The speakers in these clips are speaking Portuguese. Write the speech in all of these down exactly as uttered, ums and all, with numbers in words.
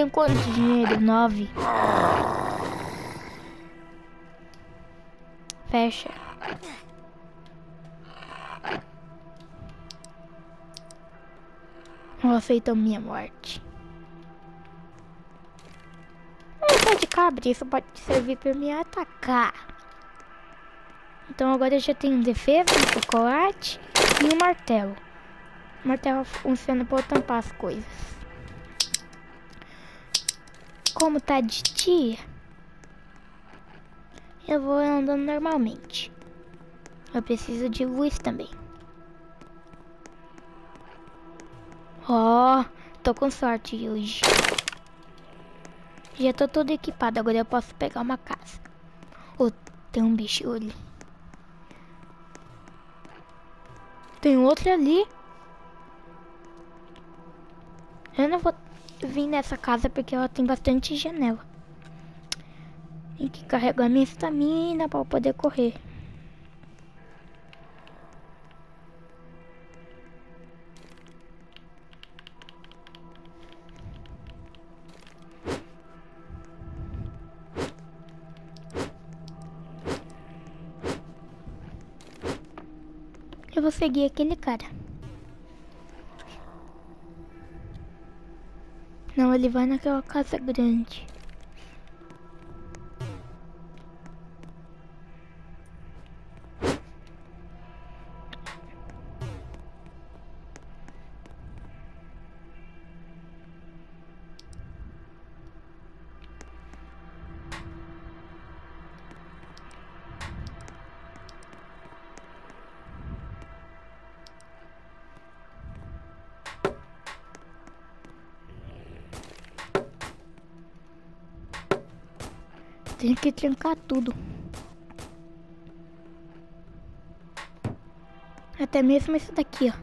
tem quanto de dinheiro? Nove. Fecha. Não aceitam minha morte. Um pé de cabra, isso pode servir para me atacar. Então agora eu já tenho defesa, um chocolate e um martelo. O martelo funciona para eu tampar as coisas. Como tá de dia, eu vou andando normalmente. Eu preciso de luz também. Ó, oh, tô com sorte hoje. Já tô todo equipado, agora eu posso pegar uma casa. Oh, tem um bicho ali. Tem outro ali. Eu não vou vir nessa casa porque ela tem bastante janela. Tem que carregar minha estamina para poder correr. Eu vou seguir aquele cara. Não, ele vai naquela casa grande. Tem que trancar tudo. Até mesmo esse daqui, ó.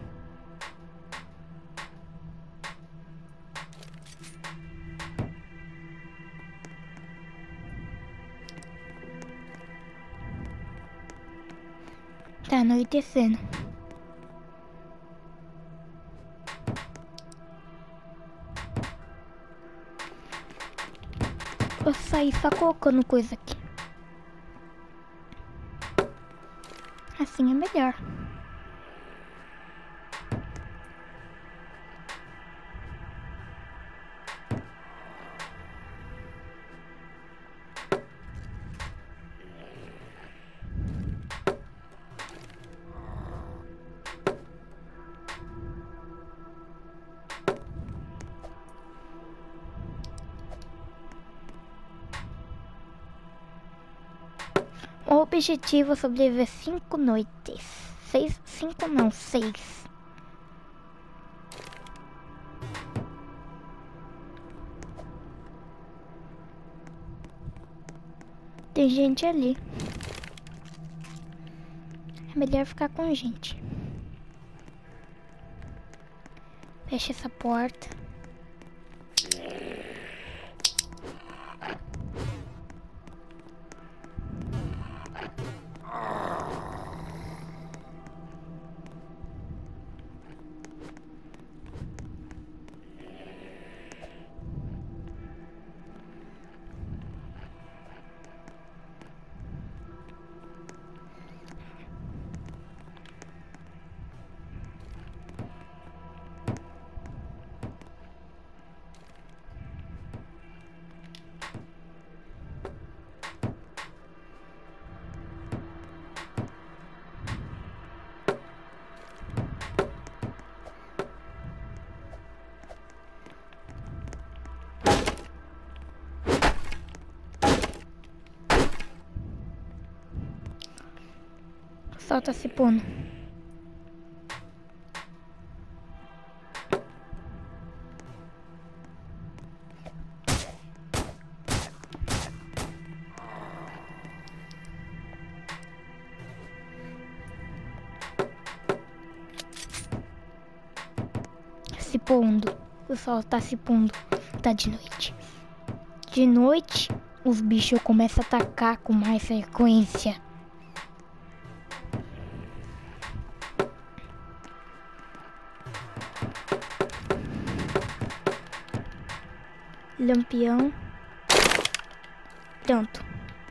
Tá anoitecendo. Vou sair só colocando coisa aqui. Assim é melhor. O objetivo é sobreviver cinco noites. Seis, cinco não, seis. Tem gente ali. É melhor ficar com gente. Fecha essa porta. O sol tá se pondo. Se pondo. O sol tá se pondo. Tá de noite. De noite, os bichos começam a atacar com mais frequência. lampião. Pronto.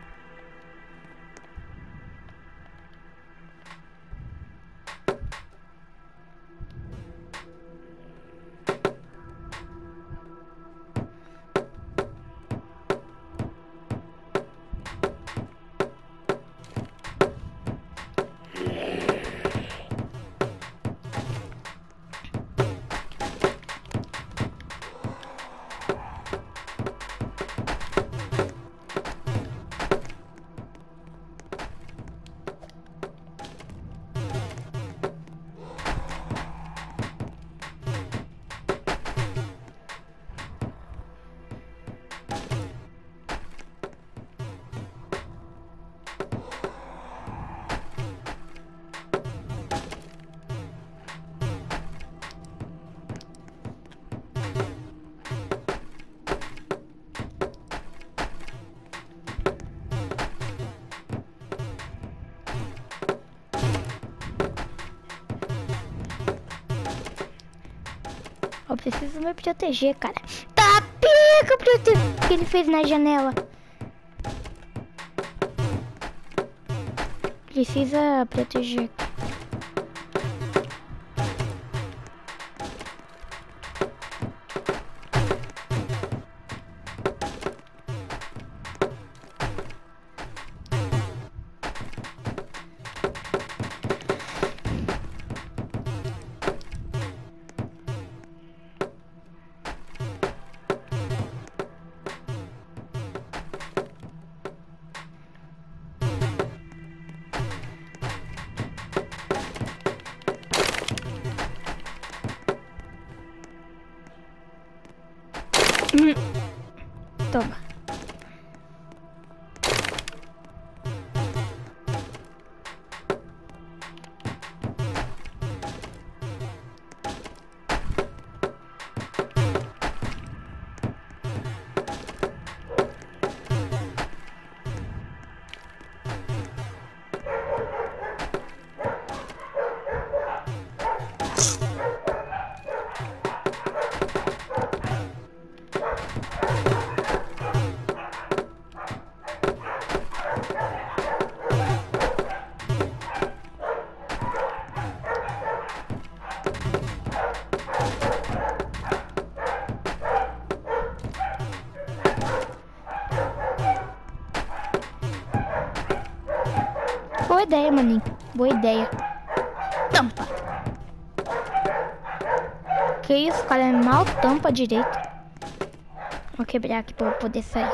Eu preciso me proteger, cara. Tá pica o prote- que ele fez na janela. Precisa proteger. Hum. Toma. Boa ideia, maninho. Boa ideia. Tampa. Que isso, cara? Mal tampa direito. Vou quebrar aqui pra eu poder sair.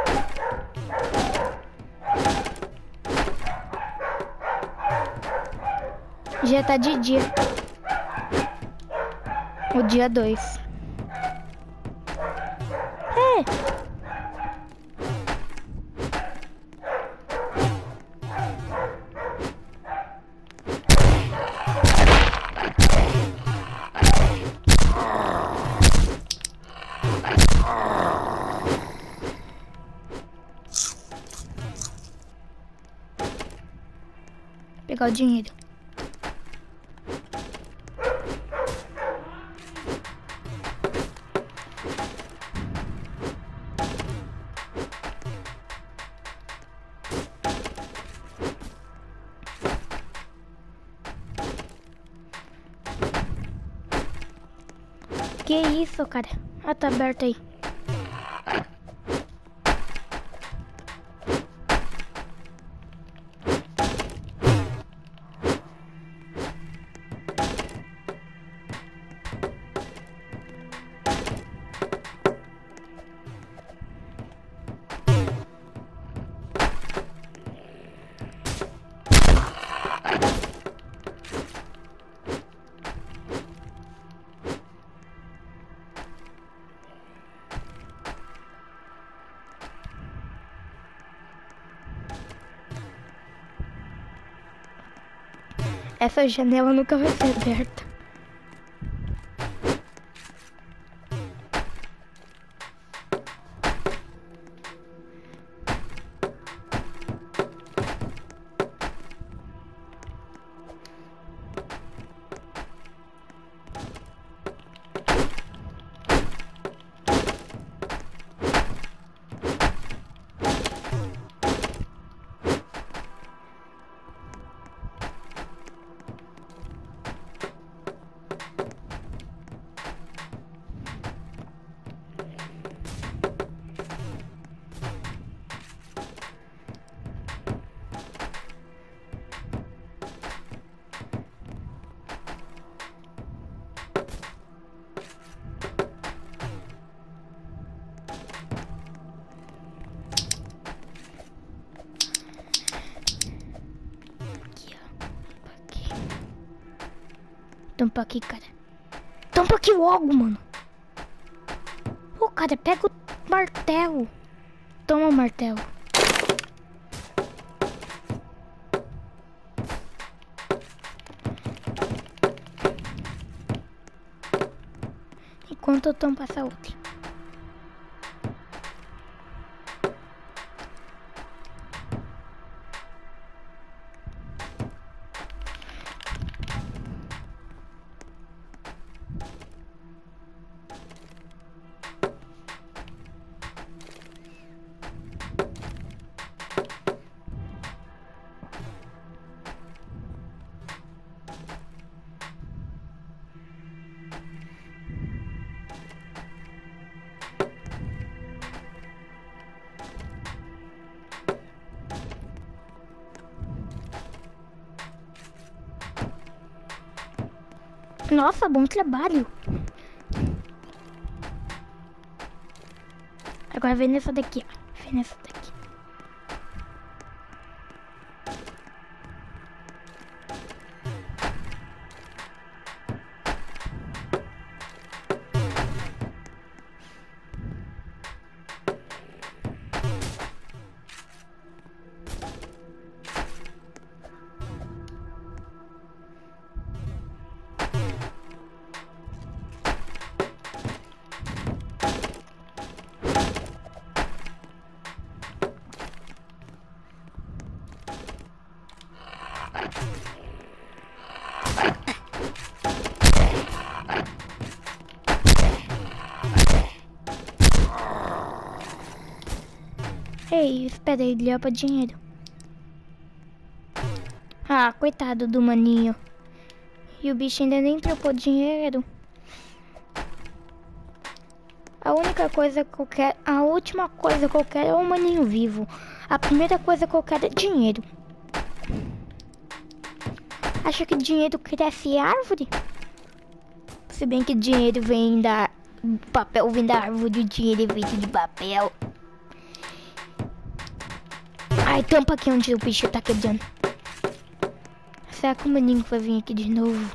Já tá de dia. O dia dois. É. Pegar o dinheiro. Que isso, cara? Ah, tá aberto aí. Essa janela nunca vai ser aberta. Tampa aqui, cara. Tampa aqui logo, mano. Pô, cara, pega o martelo. Toma o martelo. Enquanto eu tampo essa outra. Nossa, bom trabalho. Agora vem nessa daqui, ó. Vem nessa daqui. Ei, espera aí, ele para dinheiro. Ah, coitado do maninho. E o bicho ainda nem trocou dinheiro. A única coisa que eu quero, a última coisa que eu quero é o maninho vivo. A primeira coisa que eu quero é dinheiro. Acha que dinheiro cresce árvore? Se bem que dinheiro vem da... papel vem da árvore, o dinheiro é feito de papel. Ai, tampa aqui onde o bicho tá quebrando. Será que o maninho vai vir aqui de novo?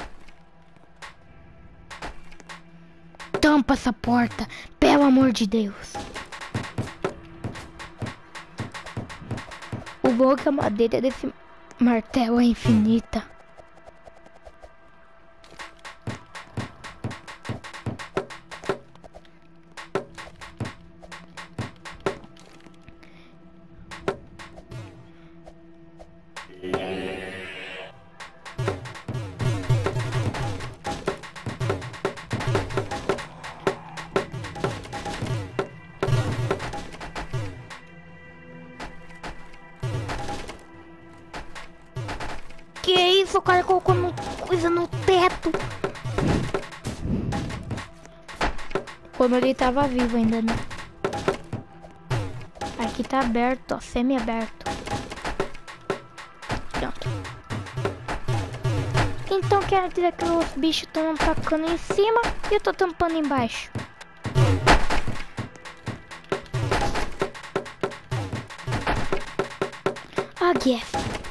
Tampa essa porta, pelo amor de Deus. O bom é que a madeira desse martelo é infinita. Que isso, o cara colocou no, coisa no teto. Quando ele tava vivo ainda, né? Aqui tá aberto, ó, semi-aberto. Pronto. Então quer dizer que os bichos estão atacando em cima e eu tô tampando embaixo. Ah, yes.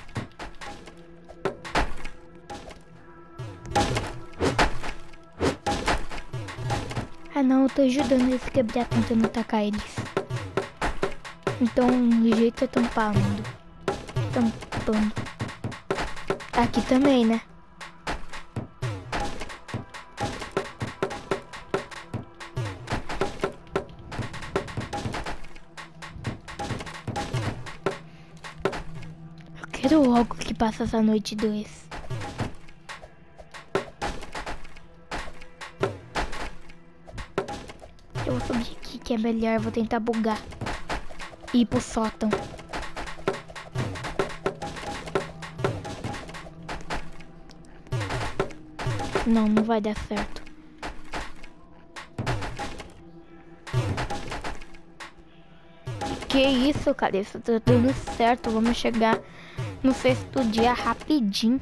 Ah não, eu tô ajudando eles a quebrar, tentando atacar eles. Então o jeito é tampando. Tampando. Aqui também, né? Eu quero logo que passe essa noite dois. Eu vou subir aqui que é melhor, vou tentar bugar e ir pro sótão. Não, não vai dar certo. Que isso, cara, isso tá dando certo. Vamos chegar no sexto dia rapidinho.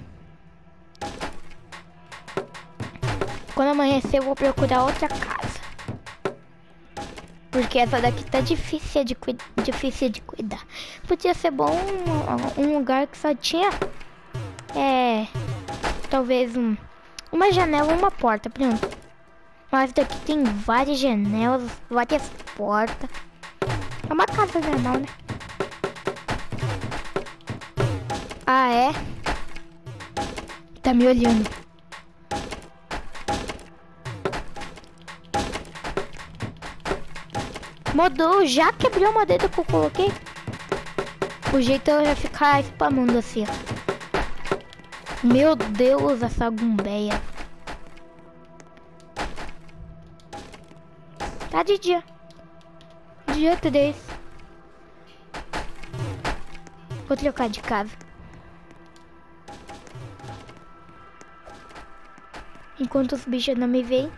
Quando amanhecer eu vou procurar outra casa. Porque essa daqui tá difícil de, difícil de cuidar. Podia ser bom um, um lugar que só tinha... É... Talvez um, Uma janela, uma porta, pronto. Mas daqui tem várias janelas, várias portas. É uma casa normal, né? Ah, é? Tá me olhando. Mudou, já quebrou a madeira que eu coloquei. O jeito é eu ficar spamando assim, ó. Meu Deus, essa gumbeia. Tá de dia. Dia três. Vou trocar de casa. Enquanto os bichos não me veem.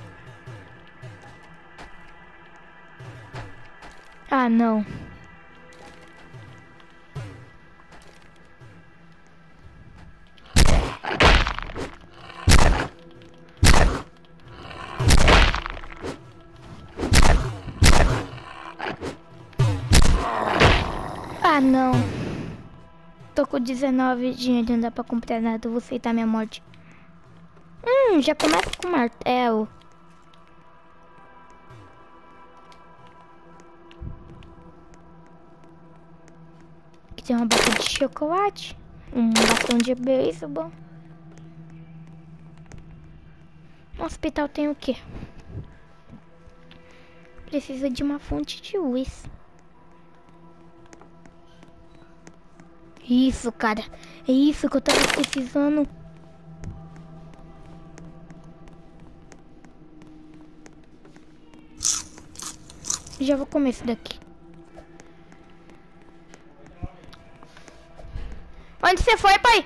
Ah, não. Ah, não. Tô com dezenove dinheiro, não dá pra comprar nada. Vou aceitar minha morte. Hum, já começa com martelo. Aqui tem uma barra de chocolate. Um batom de beisebol. No hospital tem o quê? Precisa de uma fonte de luz. Isso, cara. É isso que eu tava precisando. Já vou comer isso daqui. Onde você foi, pai?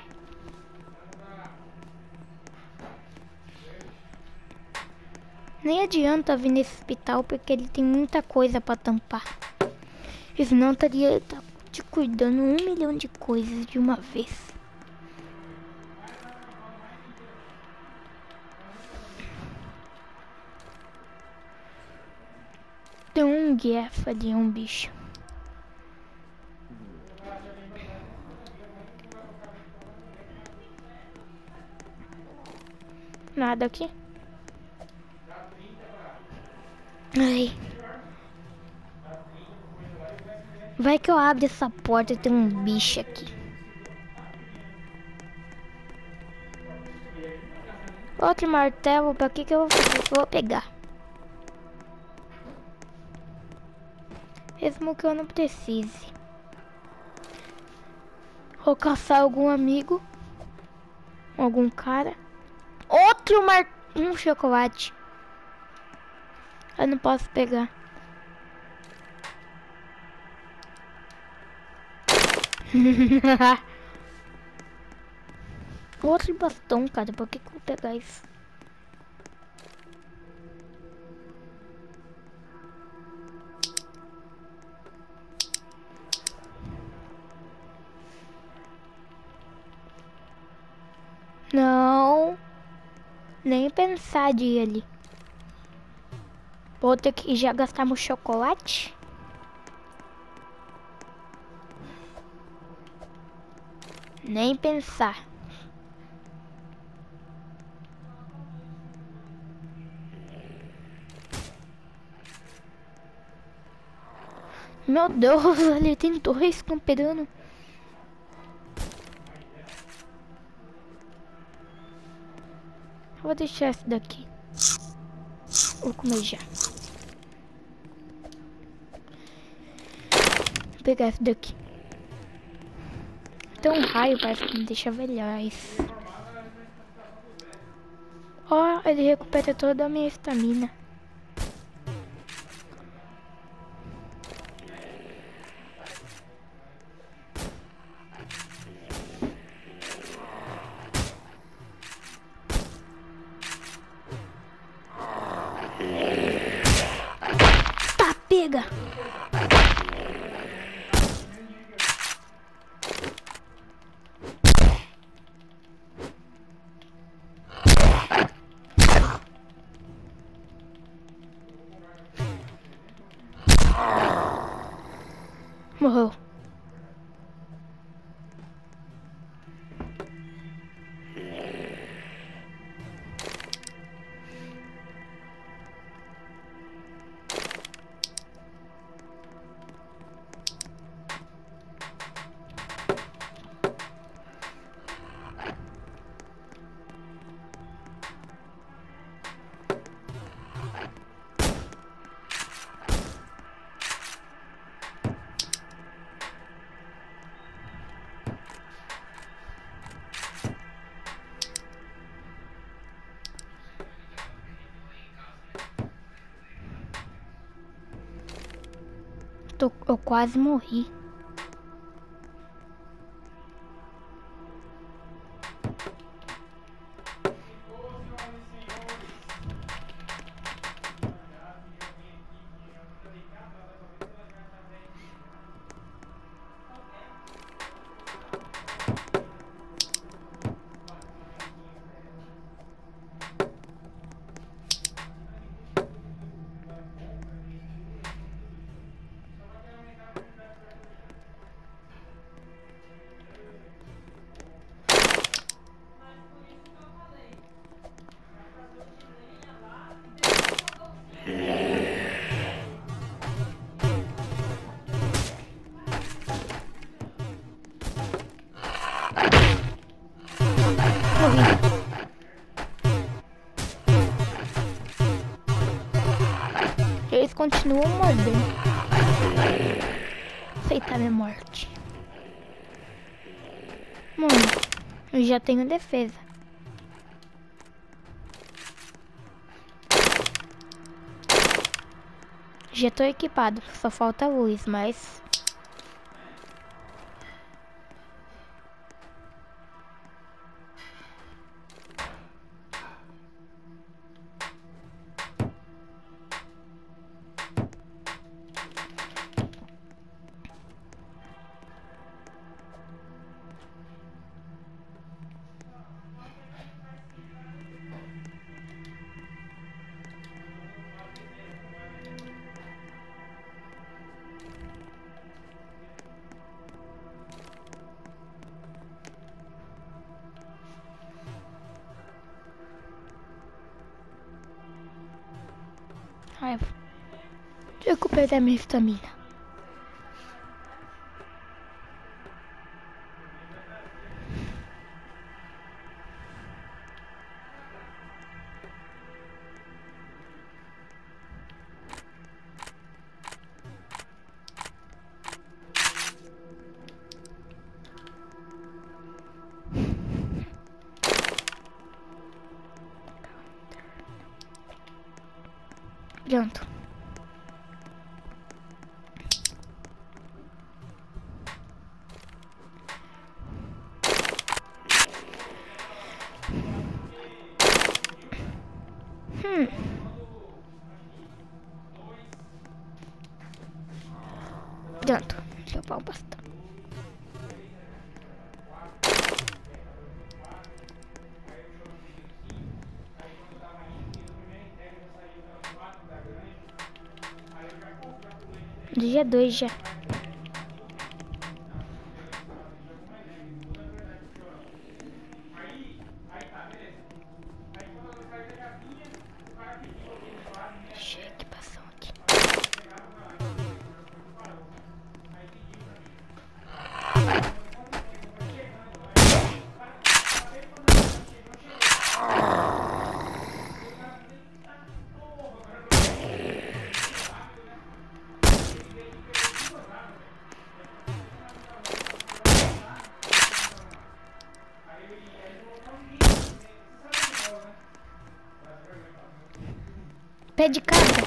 Nem adianta vir nesse hospital porque ele tem muita coisa pra tampar. Senão estaria te cuidando um milhão de coisas de uma vez. Tem um guerra ali, um bicho. Nada aqui. Ai. Vai que eu abro essa porta e tem um bicho aqui. Outro martelo, pra que que eu vou fazer? Eu vou pegar. Mesmo que eu não precise. Vou caçar algum amigo. Algum cara. Outro mar... Um chocolate. Eu não posso pegar. Outro bastão, cara. Por que que eu vou pegar isso? Não. Nem pensar de ir ali. Vou ter que já gastar meu chocolate. Nem pensar. Meu Deus, ali tem dois camperando. Vou deixar esse daqui. Vou comer já. Vou pegar esse daqui. Tem um raio, parece que me deixa velhaz. Ó, oh, ele recupera toda a minha estamina. Tá, pega! Morreu. tô, eu quase morri. Eles continuam mordendo. Aceitar minha morte. Mano, eu já tenho defesa. Já tô equipado, só falta luz, mas... Raiva. Recuperar minha estamina. Pronto. Hum. Pronto. Deixa eu pôr o bastão. Dia dois já. Cheia que passou aqui. Pé de cabra.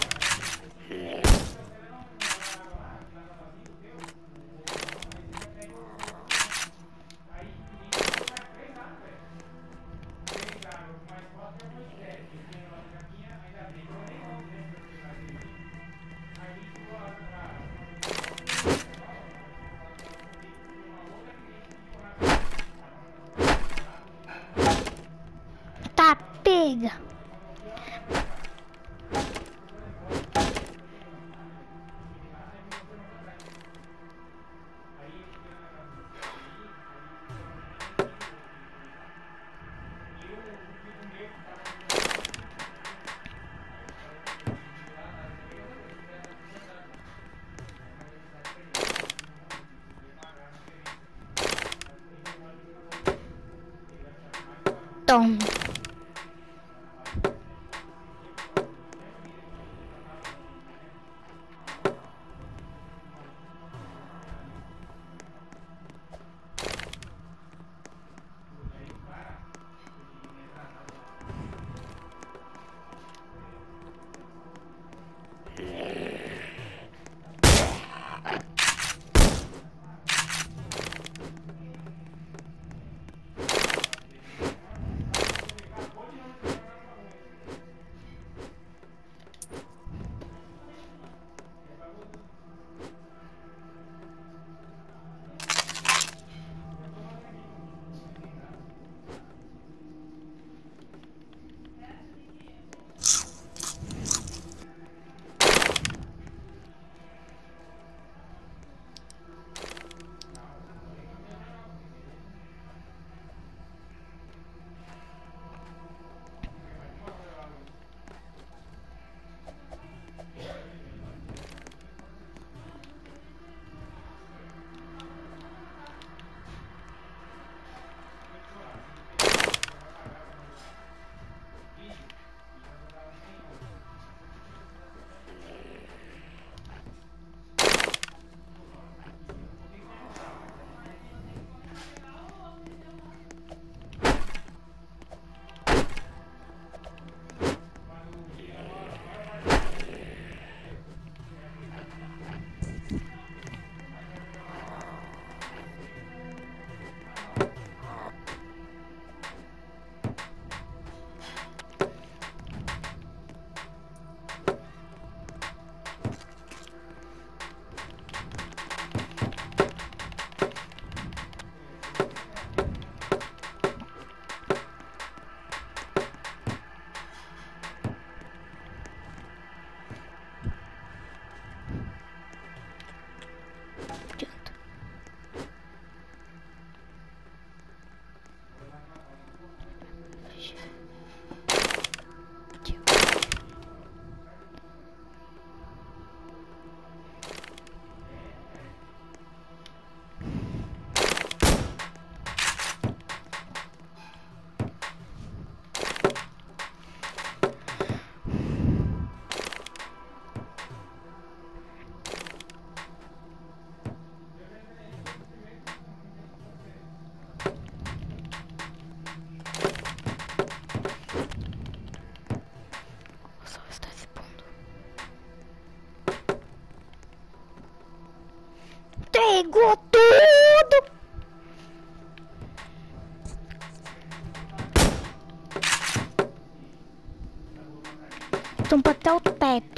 Tá, pega. Tom. Pegou tudo! Tampa até o teto.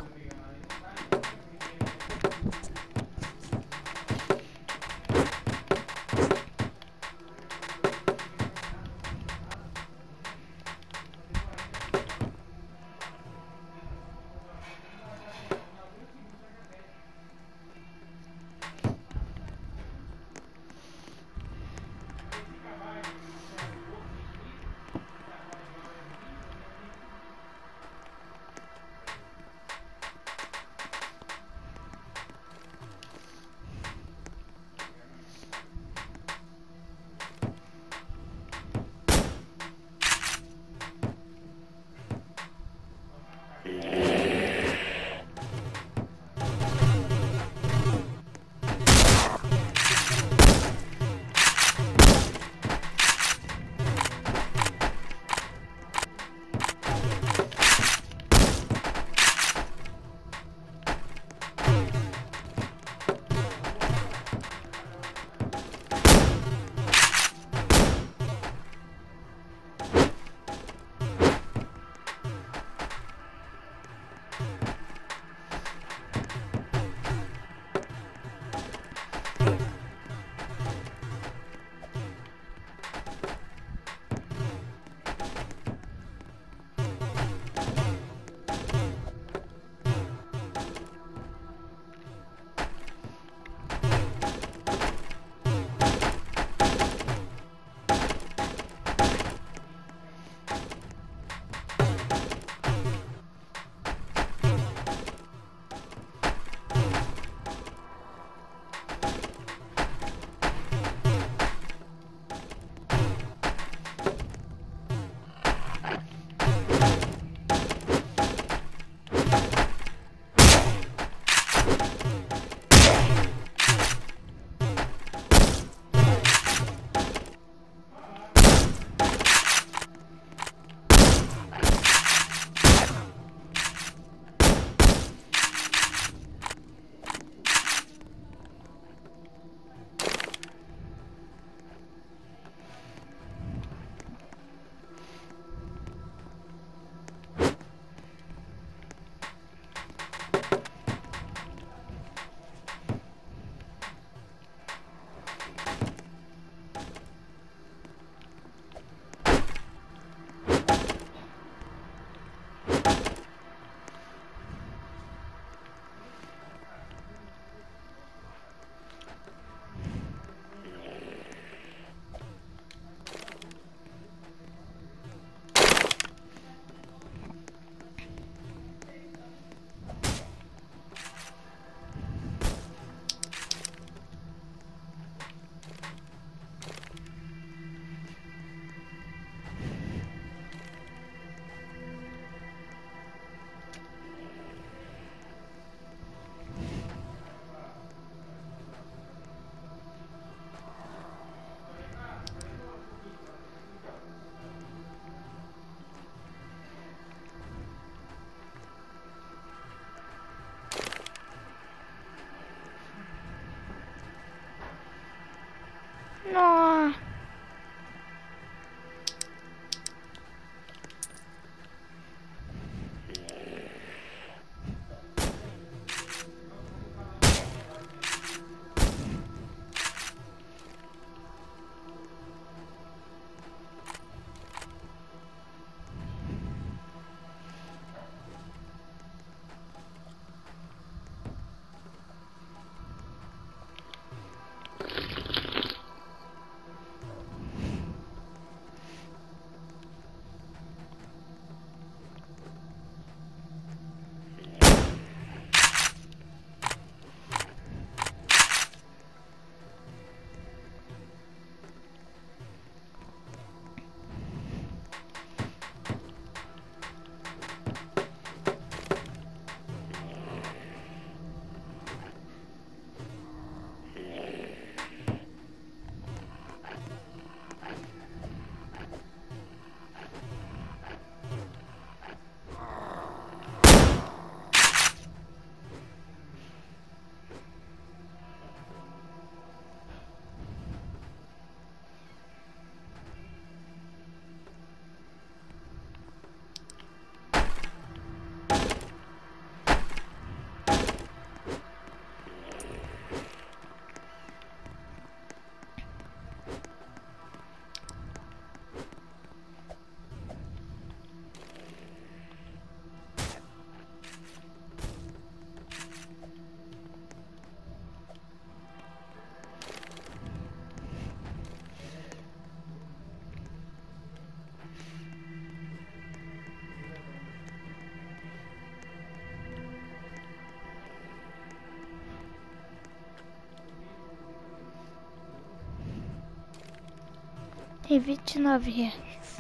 Tem vinte e nove reais.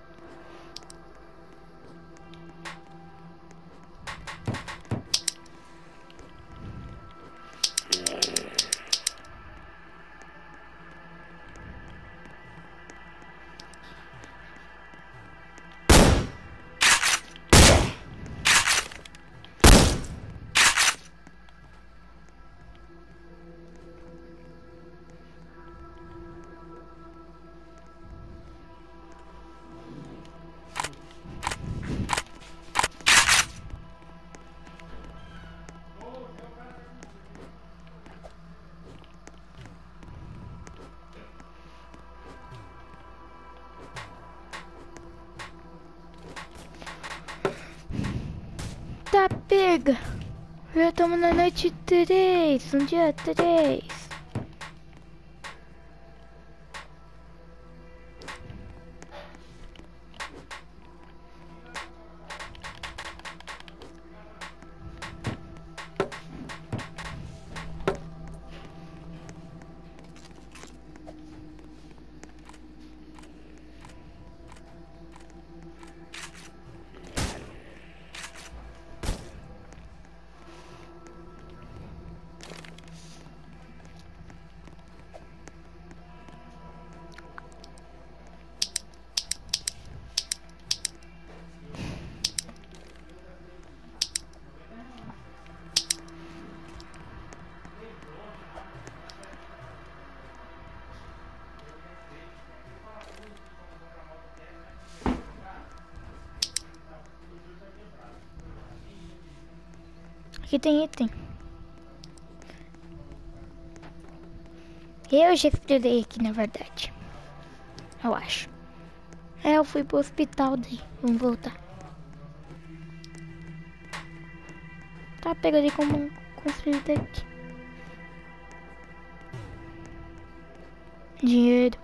Tá, pega. Já estamos na noite três, um dia três. Aqui tem item. Eu já estudei aqui, na verdade. Eu acho. É, eu fui pro hospital daí. Vamos voltar. Tá, pega ali como construir daqui. Dinheiro.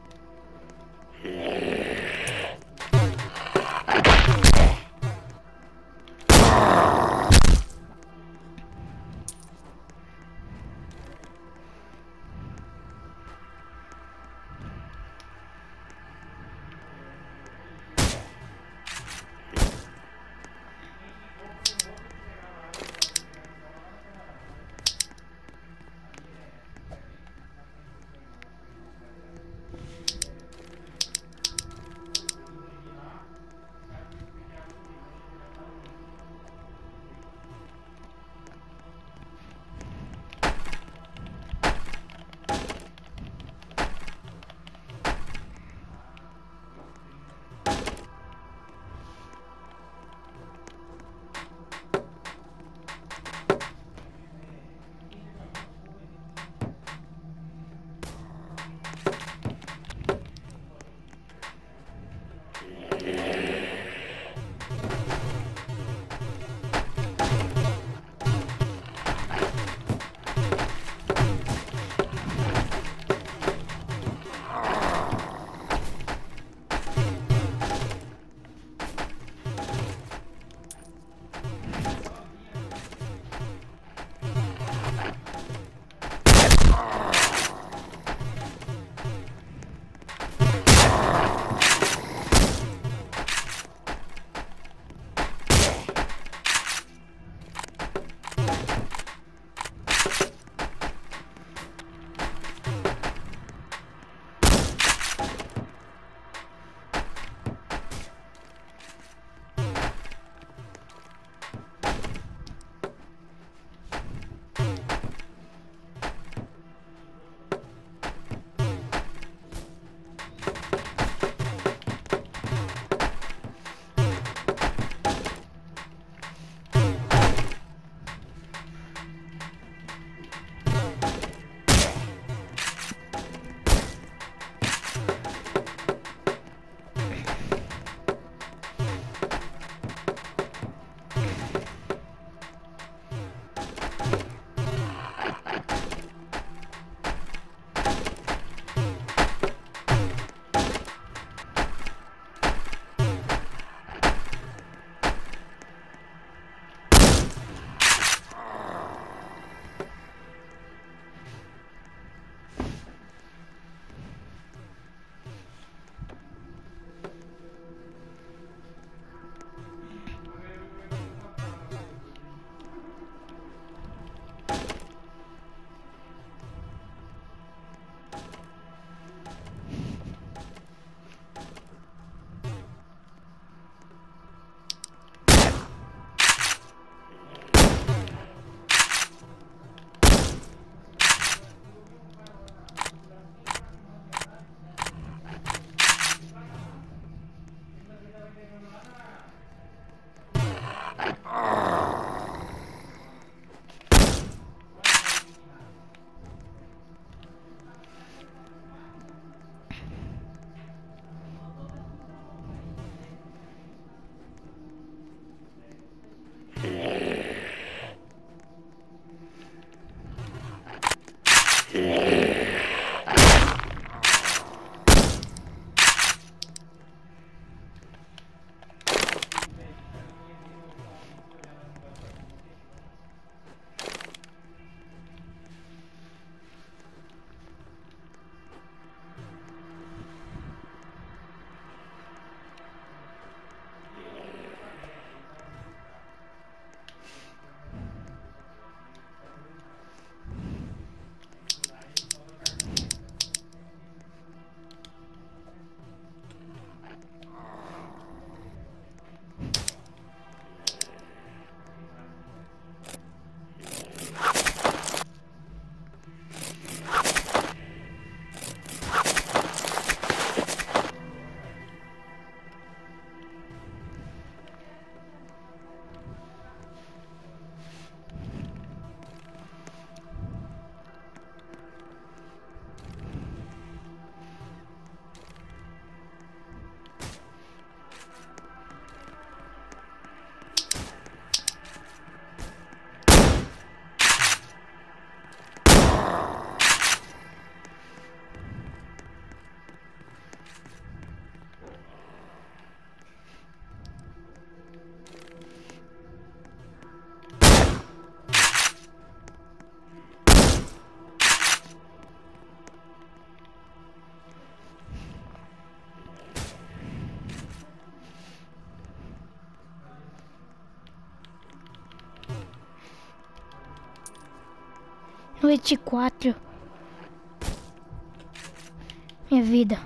vinte e quatro. Minha vida.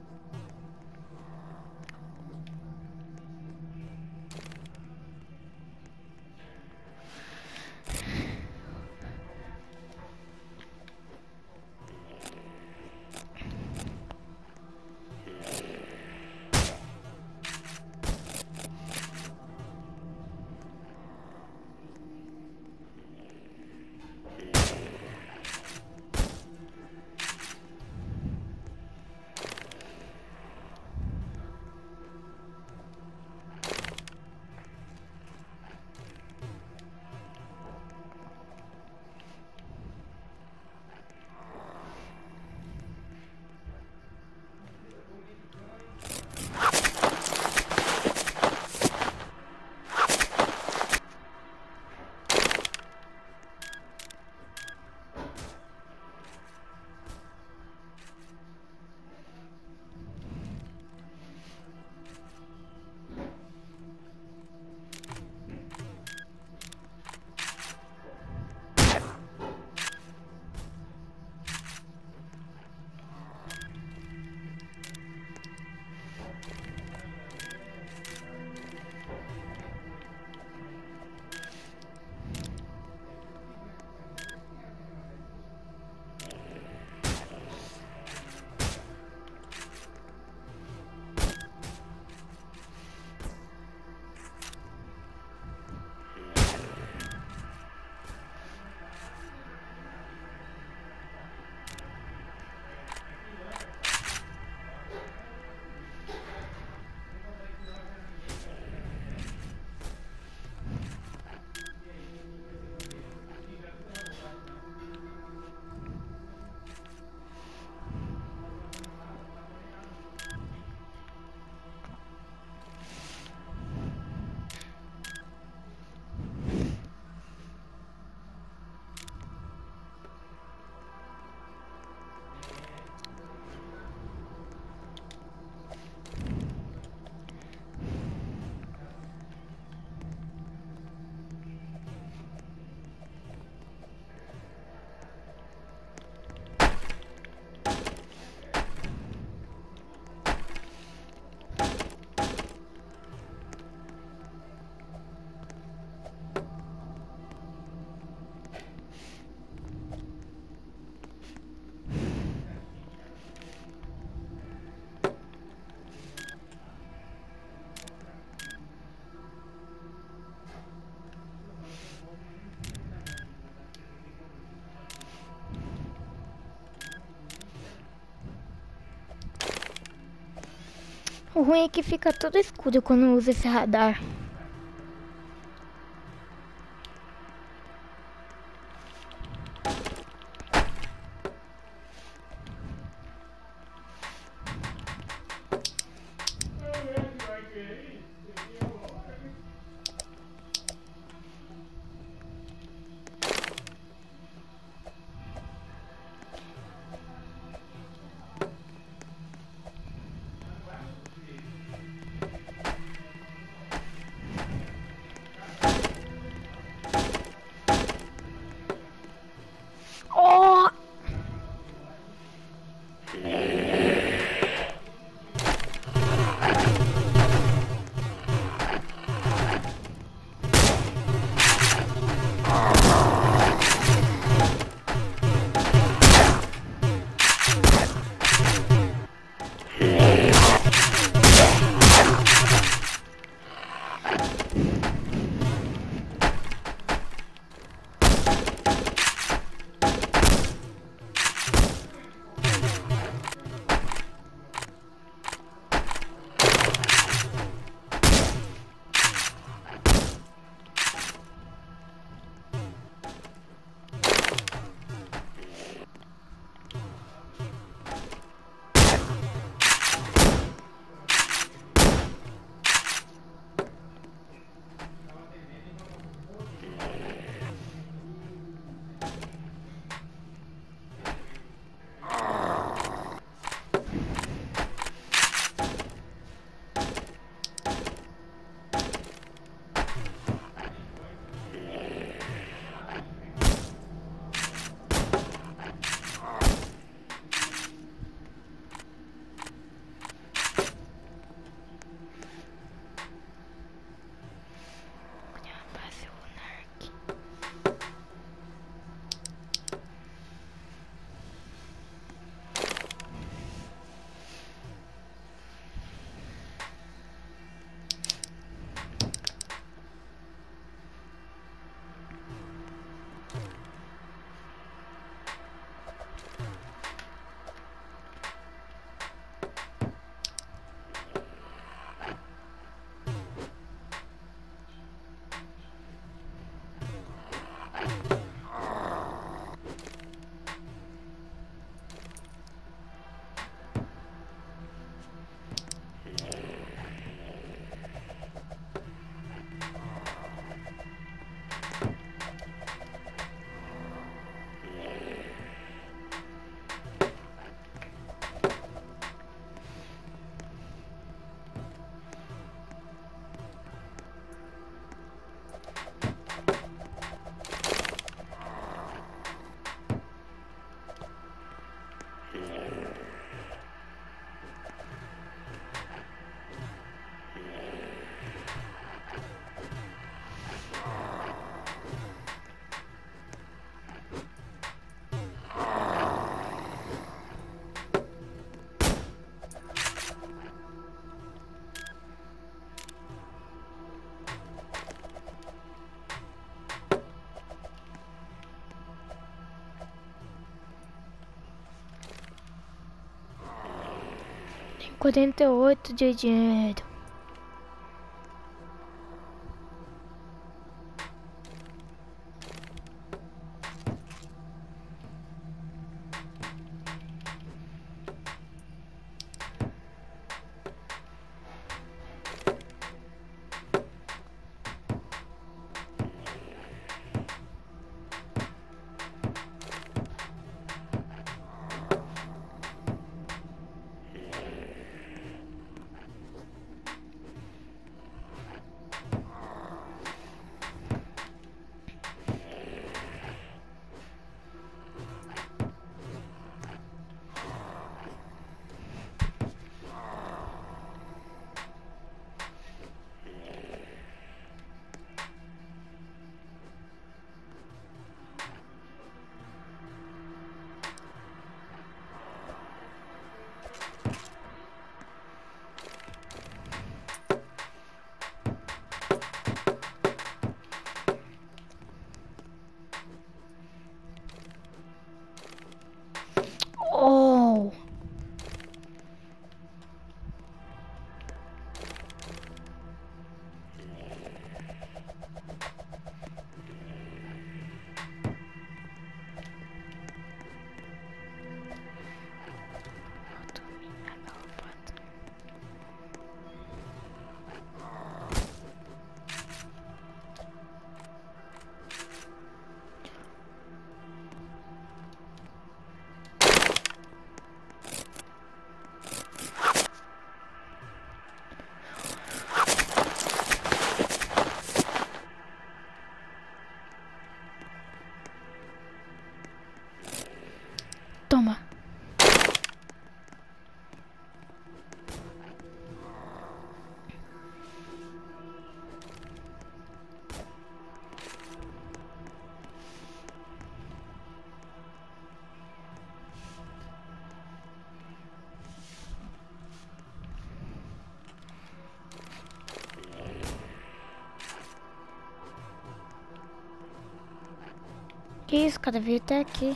O ruim é que fica todo escuro quando usa esse radar. quarenta e oito de dinheiro. Oh! Toma. Que isso, cara? Veio até aqui.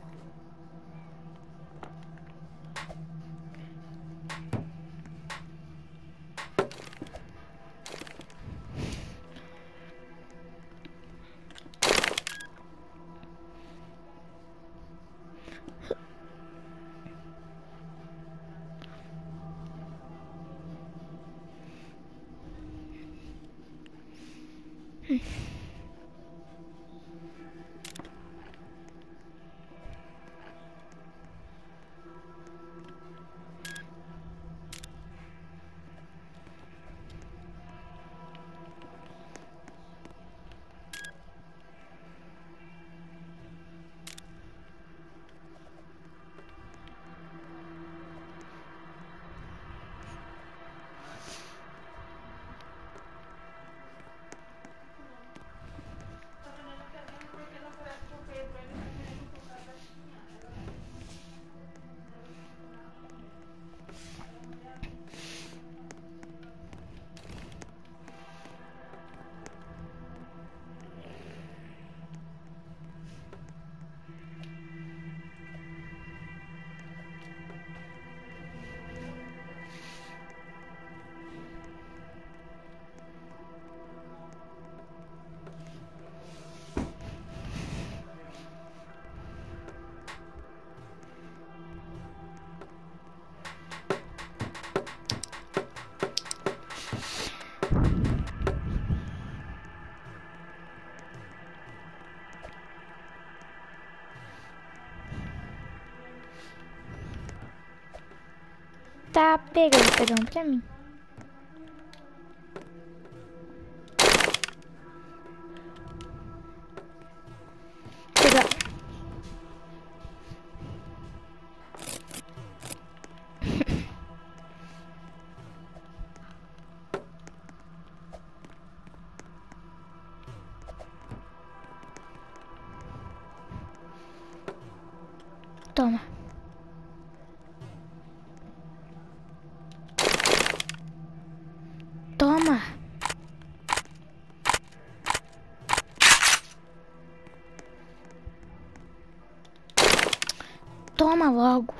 Tá pegando, pegando pra mim. Pegar. toma logo.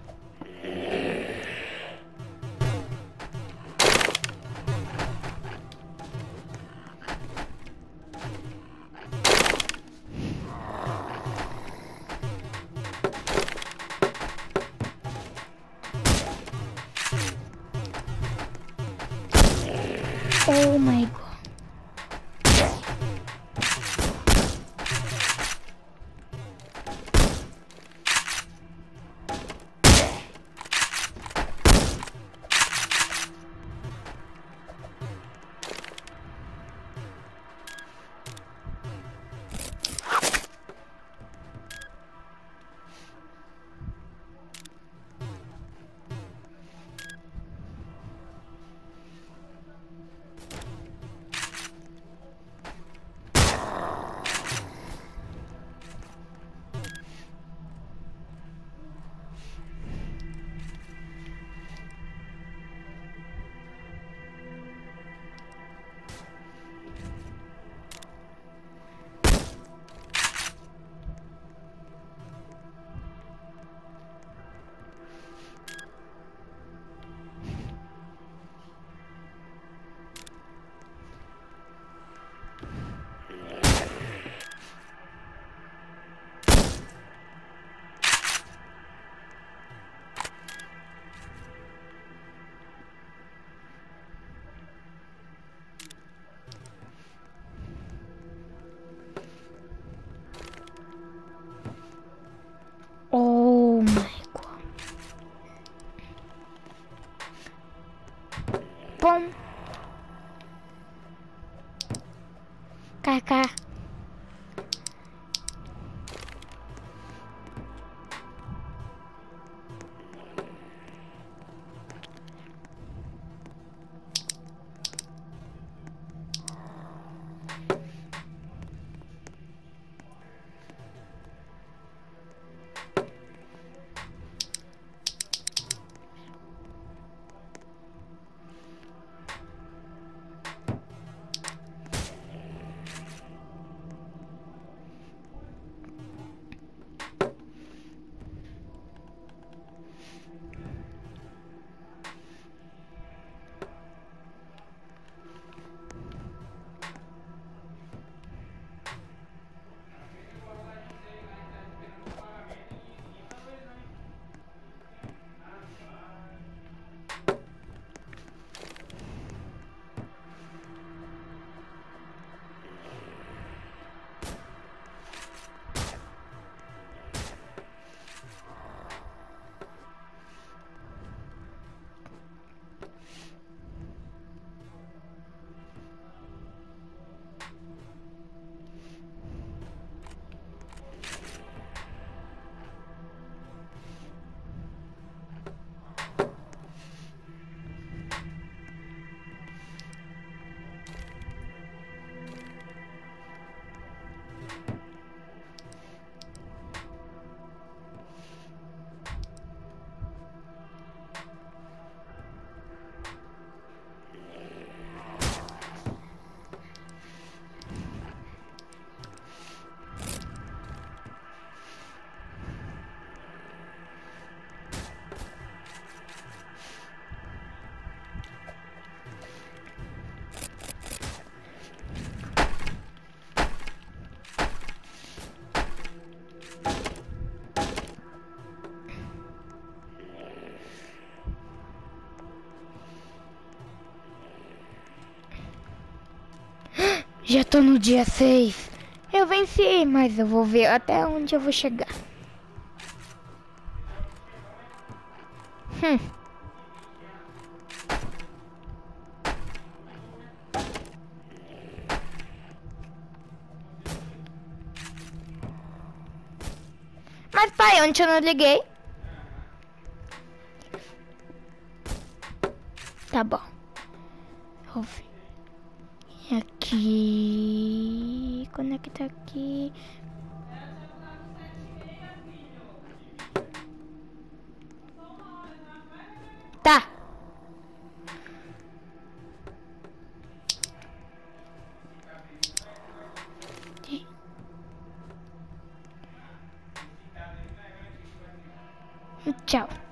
Oh my god. Oh my god. Bom. Kaká. Já tô no dia seis. Eu venci, mas eu vou ver até onde eu vou chegar. Hum. Mas pai, ontem eu não liguei. Tá bom. Vou ver. Aqui. Conecta aqui. Tá. Tchau.